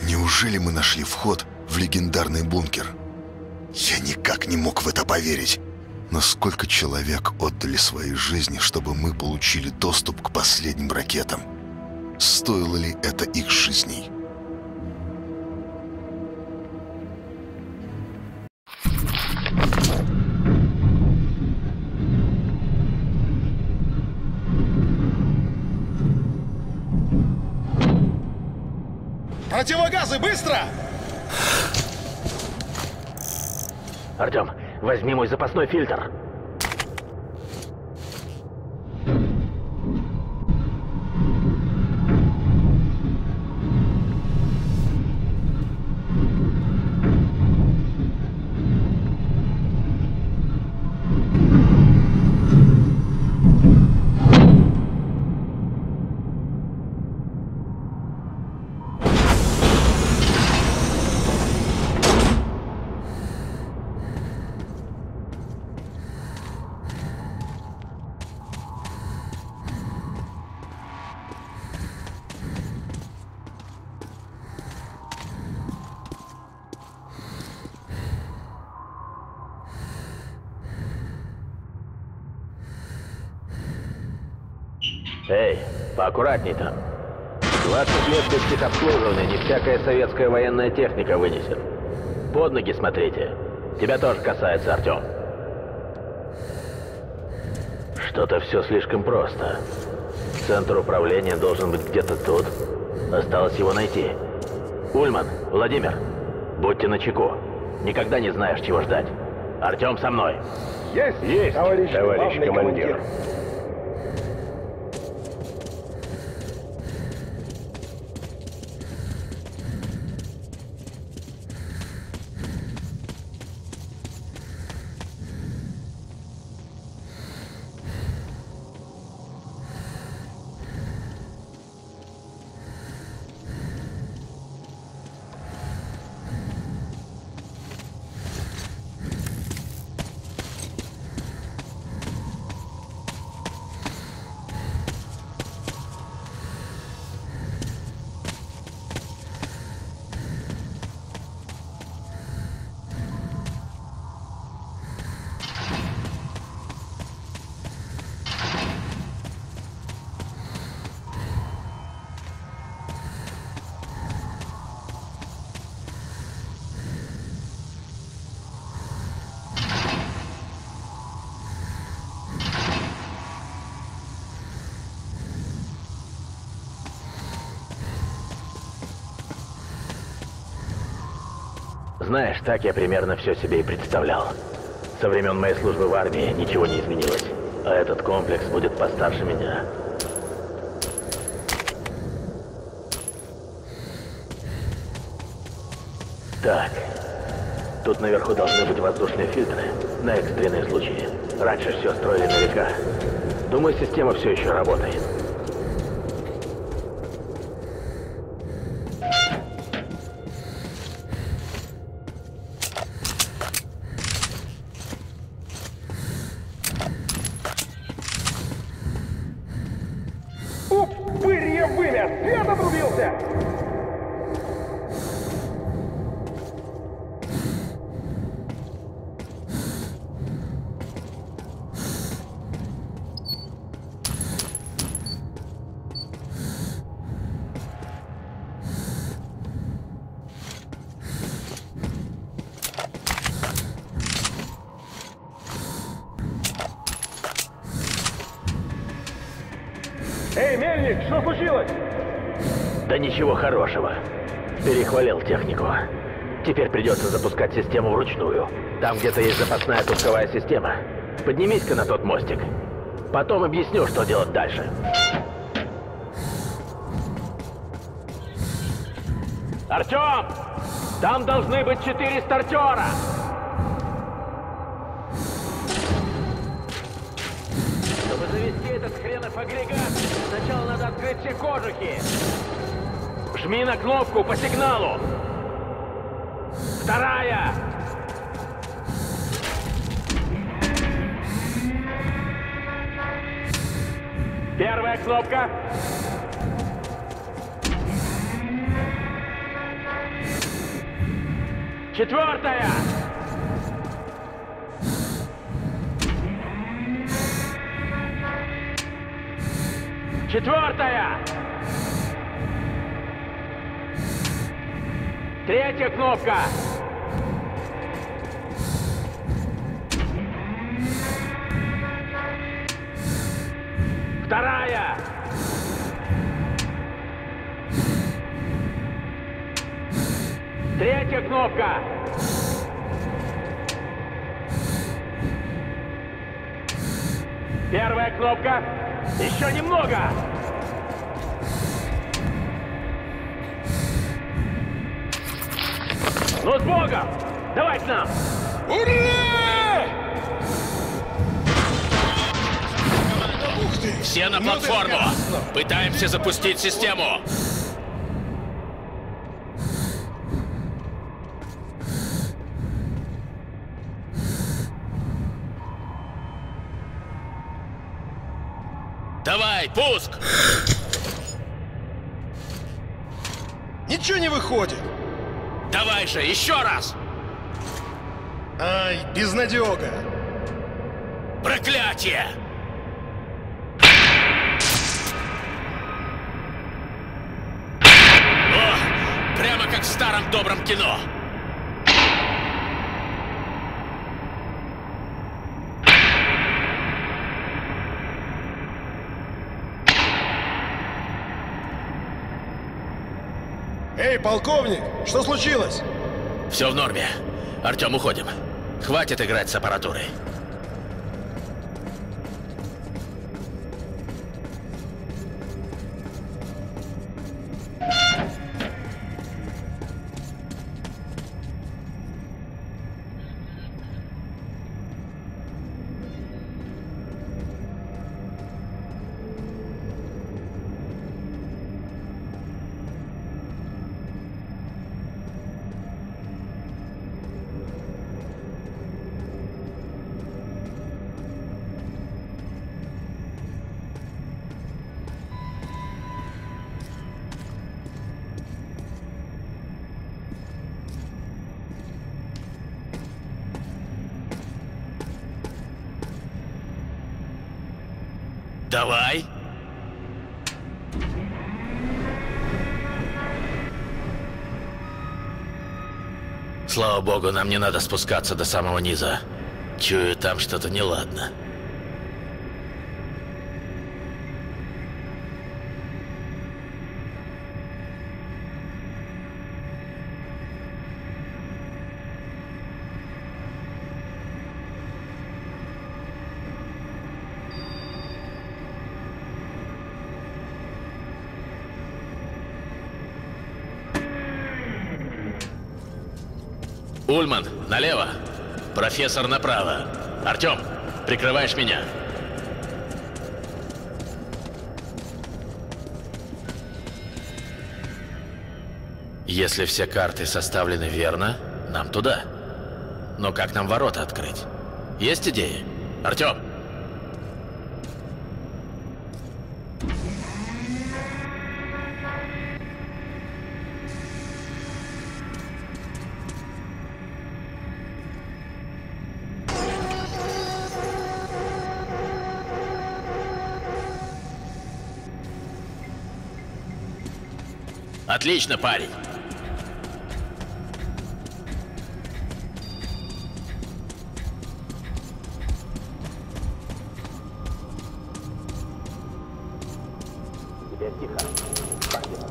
Неужели мы нашли вход в легендарный бункер? Я никак не мог в это поверить. Но сколько человек отдали свои жизни, чтобы мы получили доступ к последним ракетам? Стоило ли это их жизней? Противогазы, быстро! Артем, возьми мой запасной фильтр. Эй, поаккуратней там. 20 лет без техобслуживания не всякая советская военная техника вынесет. Под ноги смотрите. Тебя тоже касается, Артем. Что-то все слишком просто. Центр управления должен быть где-то тут. Осталось его найти. Ульман, Владимир, будьте начеку. Никогда не знаешь, чего ждать. Артем со мной. Есть, товарищ командир. Знаешь, так я примерно все себе и представлял. Со времен моей службы в армии ничего не изменилось. А этот комплекс будет постарше меня. Так. Тут наверху должны быть воздушные фильтры на экстренные случаи. Раньше все строили на века. Думаю, система все еще работает. Свет отрубился! Эй, мельник, что случилось? Да ничего хорошего. Перехвалил технику. Теперь придется запускать систему вручную. Там где-то есть запасная пусковая система. Поднимись-ка на тот мостик. Потом объясню, что делать дальше. Артем! Там должны быть 4 стартера! Чтобы завести этот хренов агрегат, сначала надо открыть все кожухи. Жми на кнопку по сигналу. Вторая! Первая кнопка. 4-я! Четвертая! 3-я кнопка! Вторая! Третья кнопка! Первая кнопка! Еще немного! Ну, с Богом! Давай к нам! Ура! Все на платформу! Пытаемся запустить систему! Давай, пуск! Ничего не выходит. Давай же, еще раз! Ай, безнадега. Проклятие! О, прямо как в старом добром кино. Эй, полковник, что случилось? Все в норме. Артем, уходим. Хватит играть с аппаратурой. Давай. Слава богу, нам не надо спускаться до самого низа. Чую, там что-то неладно. Ульман, налево. Профессор направо. Артем, прикрываешь меня. Если все карты составлены верно, нам туда. Но как нам ворота открыть? Есть идеи? Артем? Отлично, парень. Теперь тихо. Спасибо.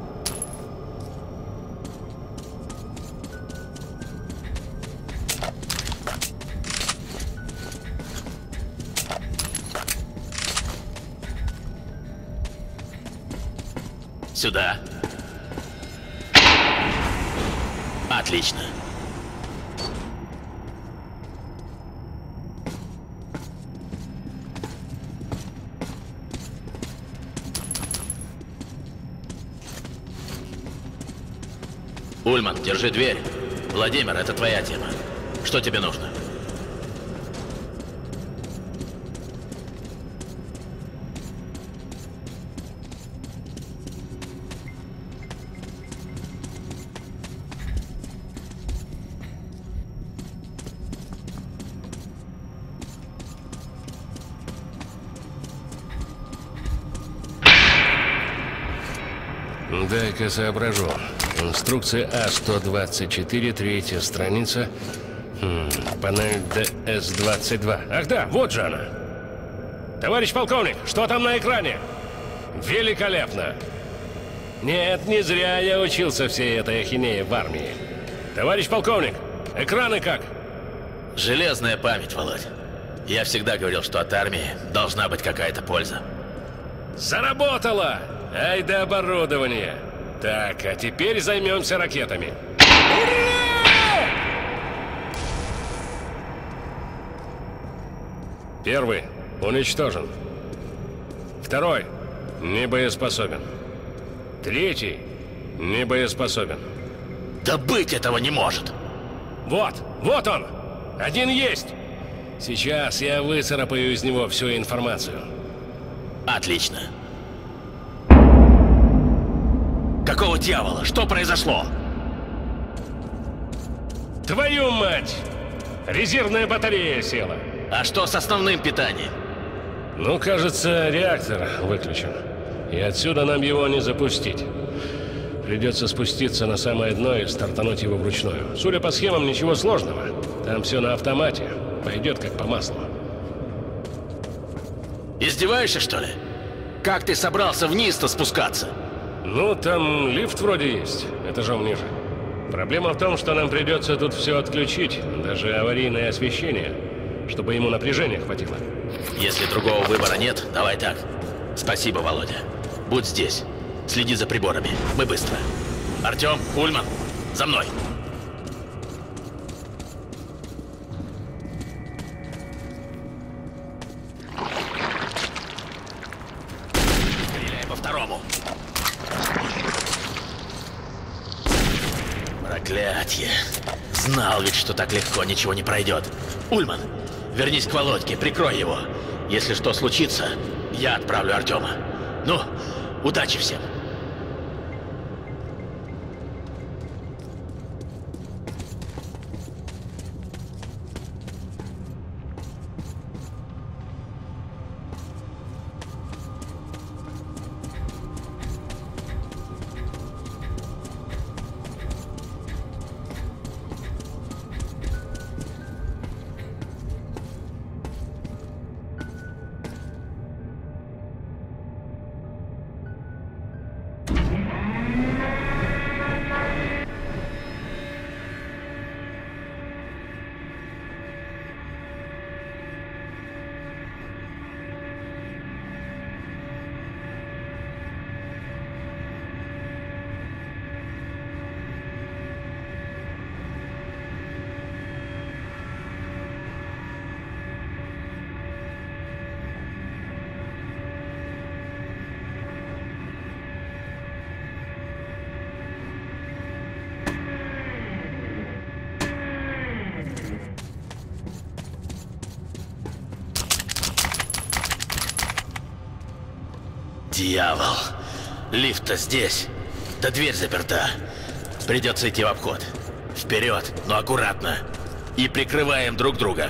Сюда. Отлично. Ульман, держи дверь. Владимир, это твоя тема. Что тебе нужно? Дай-ка соображу. Инструкция А-124, третья страница. Панель ДС-22. Ах да, вот же она. Товарищ полковник, что там на экране? Великолепно. Нет, не зря я учился всей этой ахинее в армии. Товарищ полковник, экраны как? Железная память, Володь. Я всегда говорил, что от армии должна быть какая-то польза. Заработало! Ай да оборудование. Так, а теперь займемся ракетами. Первый уничтожен. Второй не боеспособен. Третий не боеспособен. Да быть этого не может! Вот он! Один есть! Сейчас я выцарапаю из него всю информацию. Отлично. Какого дьявола? Что произошло? Твою мать! Резервная батарея села. А что с основным питанием? Ну, кажется, реактор выключен. И отсюда нам его не запустить. Придется спуститься на самое дно и стартануть его вручную. Судя по схемам, ничего сложного. Там все на автомате. Пойдет как по маслу. Издеваешься, что ли? Как ты собрался вниз-то спускаться? Ну, там лифт вроде есть, этажом ниже. Проблема в том, что нам придется тут все отключить, даже аварийное освещение, чтобы ему напряжения хватило. Если другого выбора нет, давай так. Спасибо, Володя. Будь здесь. Следи за приборами. Мы быстро. Артем, Ульман, за мной. Стреляй по второму. Проклятье. Знал ведь, что так легко ничего не пройдет. Ульман, вернись к Володьке, прикрой его. Если что случится, я отправлю Артема. Ну, удачи всем. Дьявол. Лифт-то здесь. Да дверь заперта. Придется идти в обход. Вперед, но аккуратно. И прикрываем друг друга.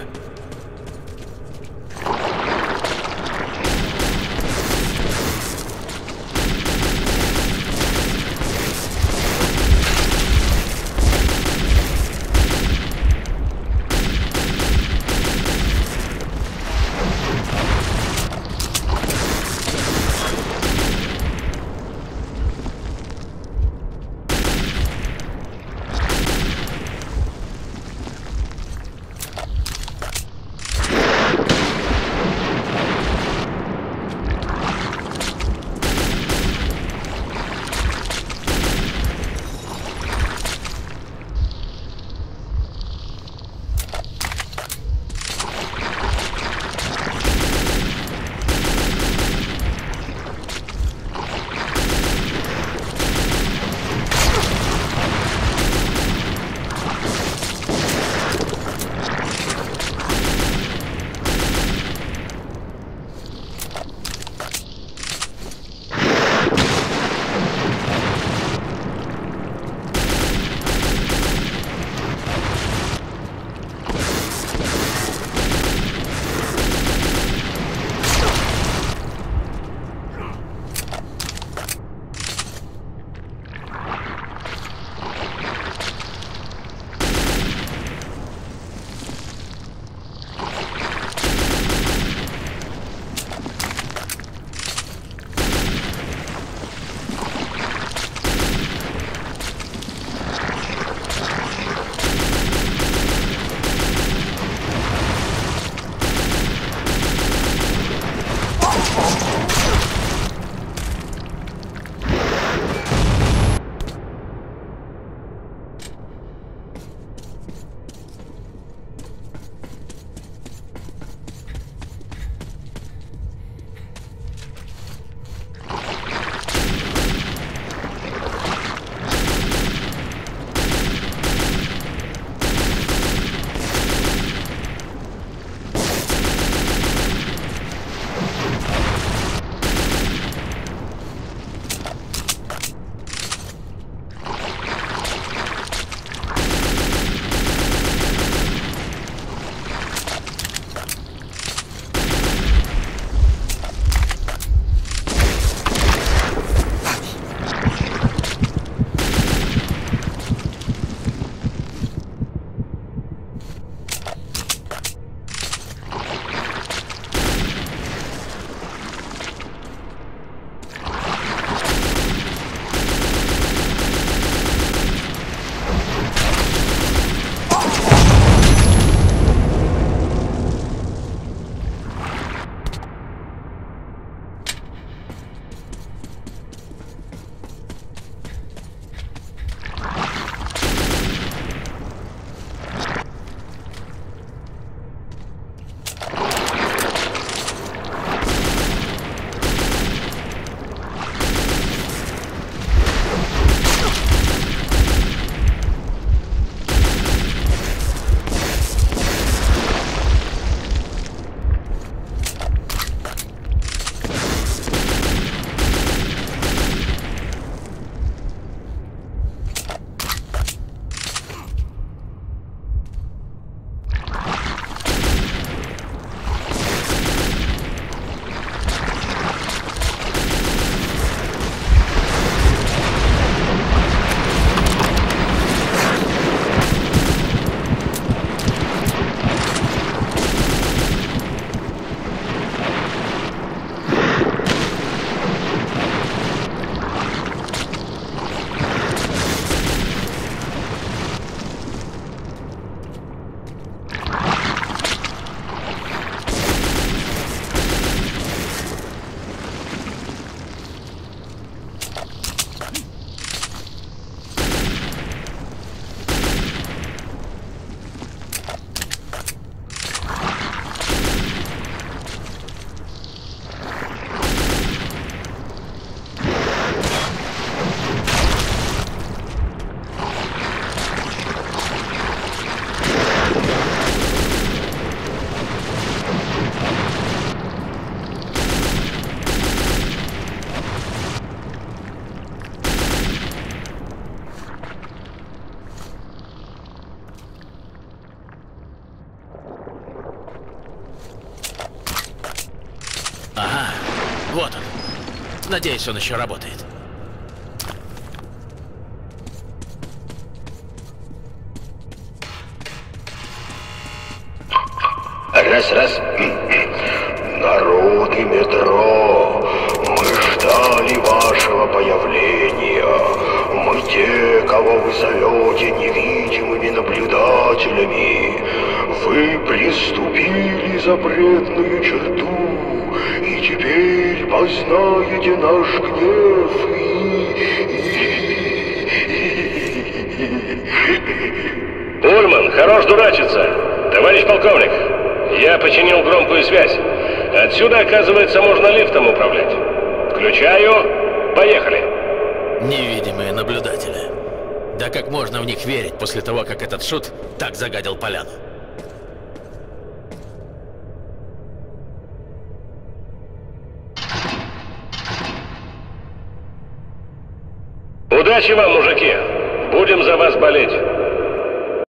Вот он. Надеюсь, он еще работает. Раз. Народы метро, мы ждали вашего появления. Мы те, кого вы зовете невидимыми наблюдателями. Вы приступили запретную черту, и теперь познаете наш гнев Ульман, хорош дурачиться. Товарищ полковник, я починил громкую связь. Отсюда, оказывается, можно лифтом управлять. Включаю. Поехали. Невидимые наблюдатели. Да как можно в них верить после того, как этот шут так загадил поляну? Удачи вам, мужики. Будем за вас болеть.